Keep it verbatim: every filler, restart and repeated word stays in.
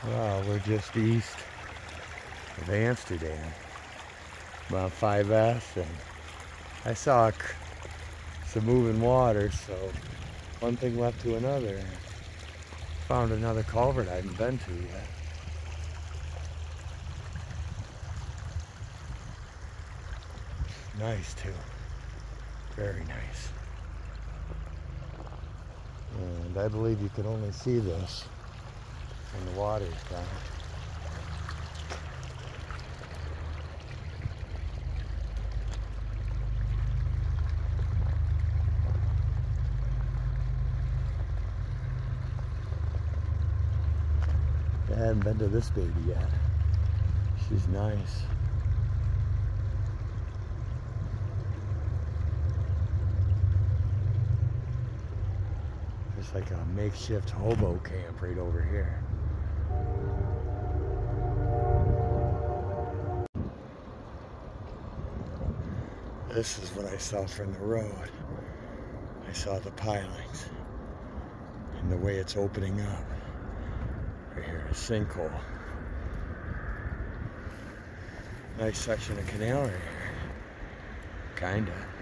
Well, we're just east of Amsterdam, about five S, and I saw some moving water, so one thing led to another. Found another culvert I haven't been to yet. Nice too, very nice. And I believe you can only see this when the water's down. I haven't been to this baby yet. She's nice. It's like a makeshift hobo camp right over here. This is what I saw from the road. I saw the pilings and the way it's opening up. Right here, a sinkhole. Nice section of canal right here. Kinda.